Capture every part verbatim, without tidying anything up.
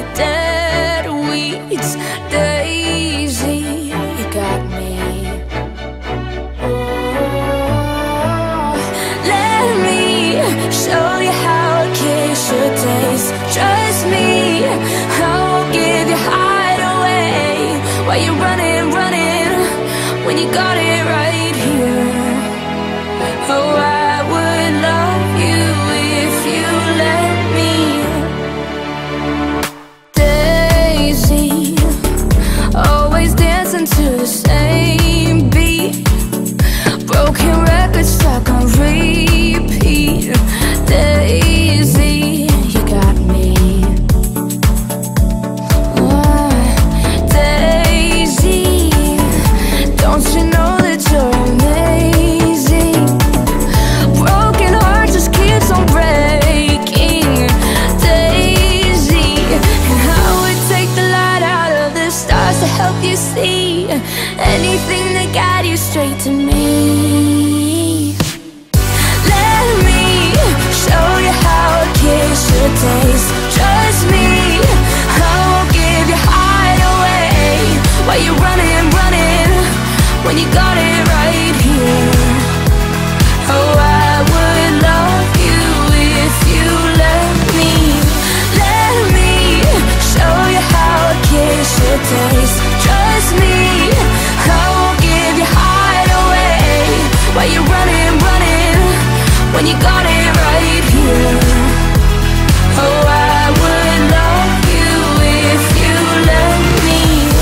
dead weeds. Daisy, you got me. Oh, let me show you how a kiss should taste. Trust me, I won't give your heart away. While you're running, running, when you got it right here. Oh, I would love you if you let me. Daisy, always dancing to the same beat. Broken records stuck on repeat. Daisy, you got me. Oh, Daisy, don't you know that you're amazing? Broken heart just keeps on breaking. Daisy, and I would take the light out of the stars to help you see anything that guide you straight to me. Let me show you how a kiss should taste. Trust me, I won't give your heart away. While you're running, running, when you got it right here. Oh, I would love you if you let me. Let me show you how a kiss should taste. Trust me, I won't give your heart away. While you're running, running, when you got it right here. Oh, I would love you if you let me.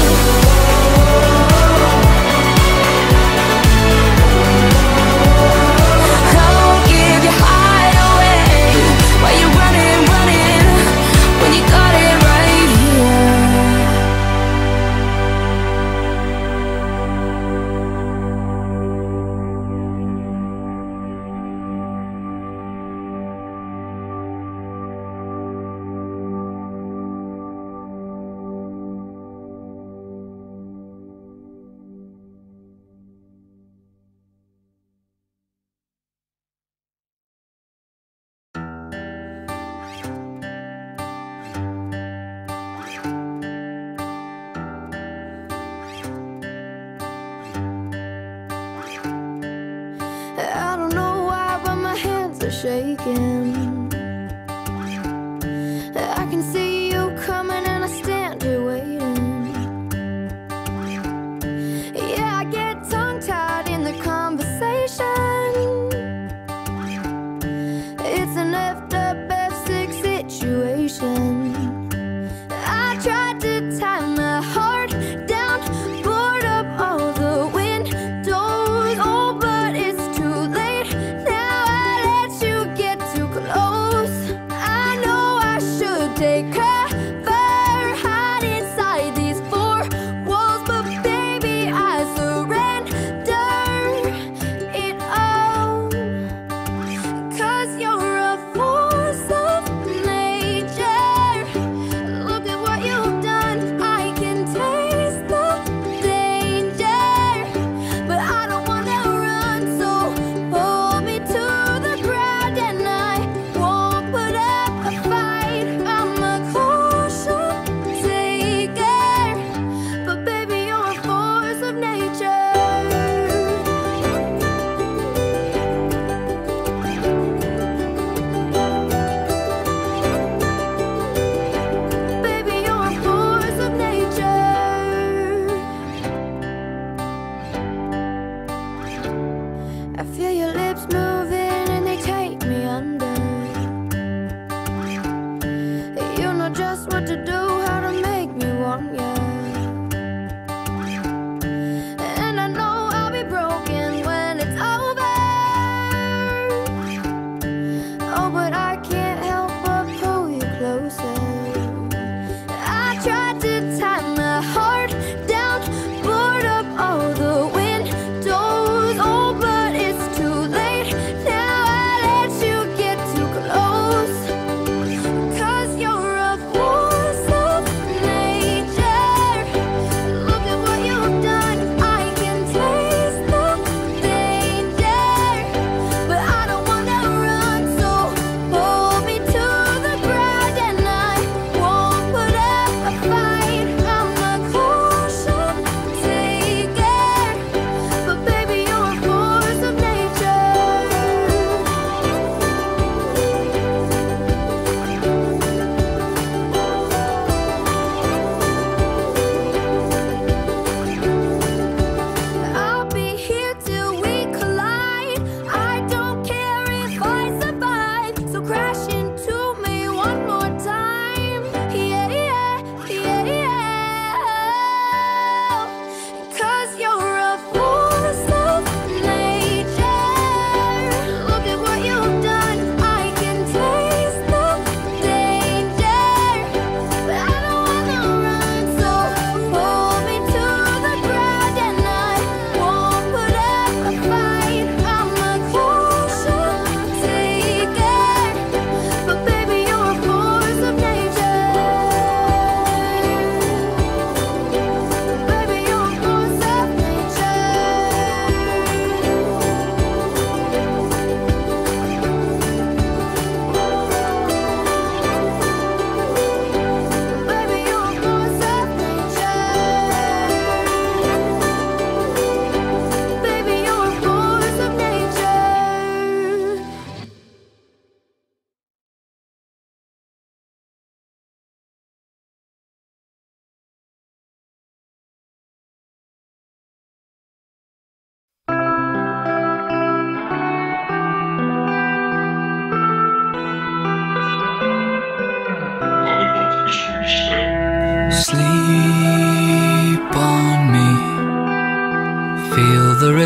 I won't give your heart away. While you're running, running, when you got it right here. I don't know why, but my hands are shaking. I can see you coming and I stand here waiting. Yeah, I get tongue-tied in the conversation. It's an effed up F six situation. I tried to tie my heart down, board up all the windows. Oh, but it's too late now. I let you get too close.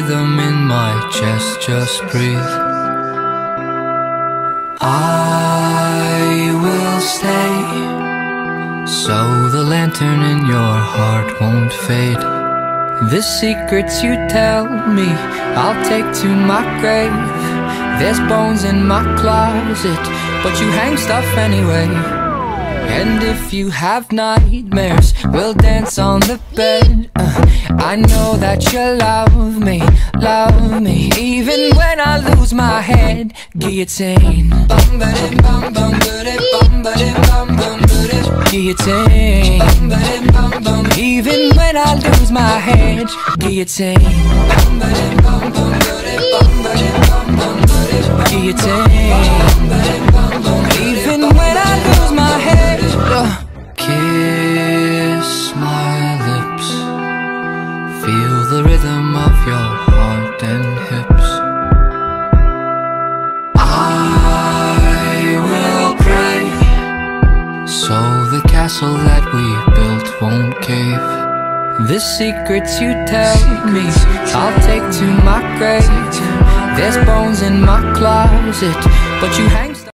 rhythm in my chest, just breathe. I will stay, so the lantern in your heart won't fade. The secrets you tell me, I'll take to my grave. There's bones in my closet, but you hang stuff anyway. And if you have nightmares, we'll dance on the bed. uh, I know that you love me, love me, even when I lose my head. Guillotine. Guillotine. Even when I lose my head. Guillotine. Guillotine. Even when I lose my head. uh. Kiss my lips, feel the rhythm of your heart and hips. I will pray, so the castle that we built won't cave. The secrets you tell me, I'll take to my grave. There's bones in my closet, but you hang